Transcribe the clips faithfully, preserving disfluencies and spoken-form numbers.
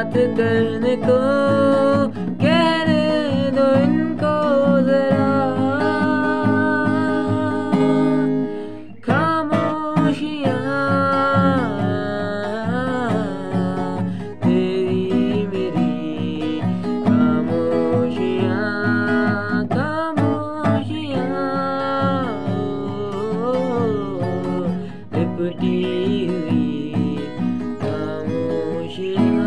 बात करने को, कहने दो इनको जरा। खामोशियाँ तेरी मेरी, खामोशियाँ खामोशियाँ लिपटी हुई खामोशियाँ।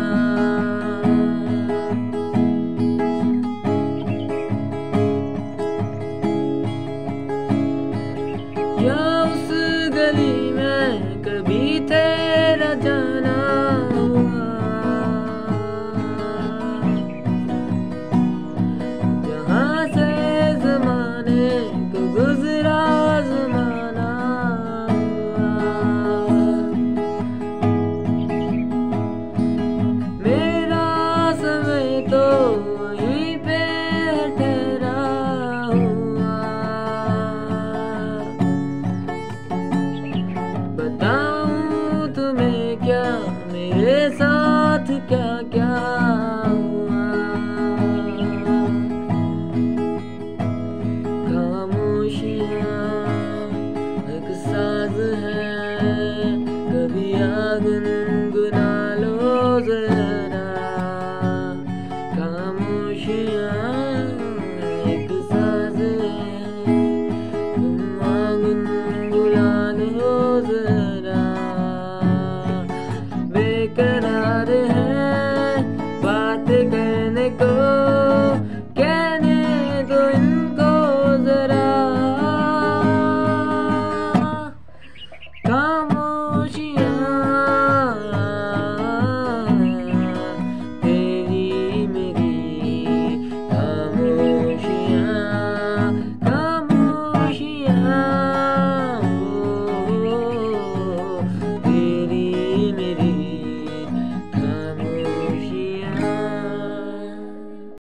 क्या उस गली में कभी तेरा जाना हुआ, जहाँ से ज़माने को गुज़रा ज़माना हुआ। मेरा समय तो वहीं पे ठहरा हुआ। बताऊं तुम्हें क्या मेरे साथ क्या क्या